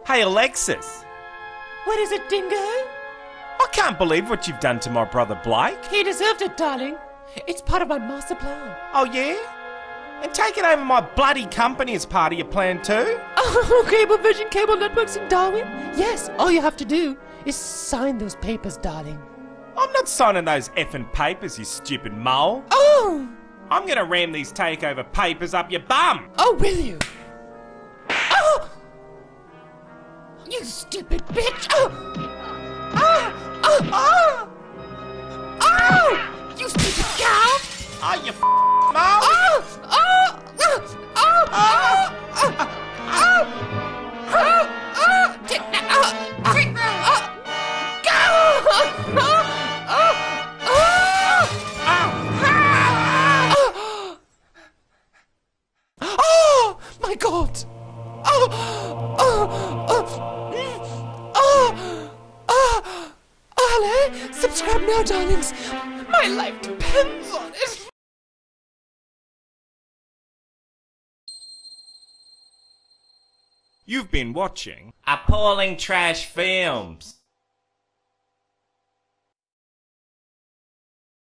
Hey Alexis, What is it, Dingo? I can't believe what you've done to my brother Blake. He deserved it, darling. It's part of my master plan. Oh yeah? And taking over my bloody company is part of your plan too? Oh, Cablevision Cable Networks in Darwin? Yes, all you have to do is sign those papers, darling. I'm not signing those effing papers, you stupid mole. Oh! I'm gonna ram these takeover papers up your bum. Oh, will you? Oh! You stupid bitch! Oh! Oh! Oh! Oh! Oh! You stupid cow! Oh, you mole. Oh! Oh! Oh! Oh! Oh! Oh! Oh! Take that! Oh! Take that! Go! Oh! Oh! Oh! My God! Oh! Oh! Oh! Oh! Oh! Oh! Hello! Subscribe now, darlings. My life depends on it. You've been watching Appalling Trash Films.